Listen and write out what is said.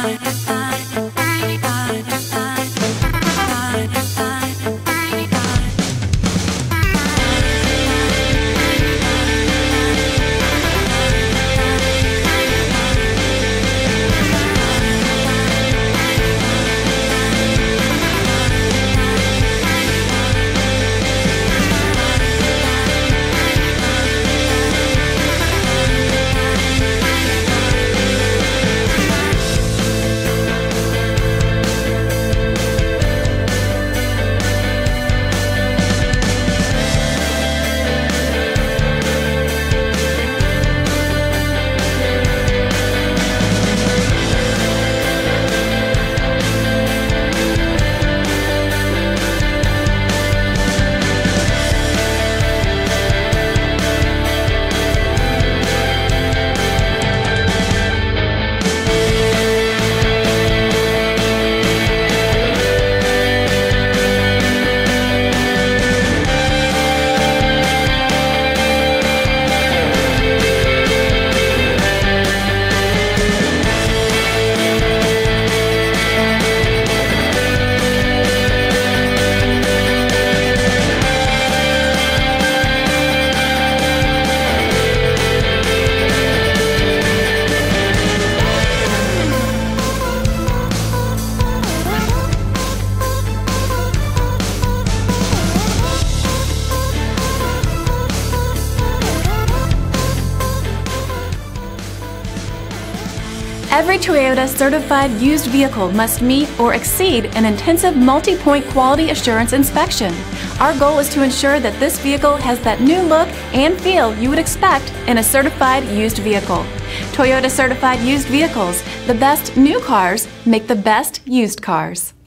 Every Toyota certified used vehicle must meet or exceed an intensive multi-point quality assurance inspection. Our goal is to ensure that this vehicle has that new look and feel you would expect in a certified used vehicle. Toyota certified used vehicles, the best new cars make the best used cars.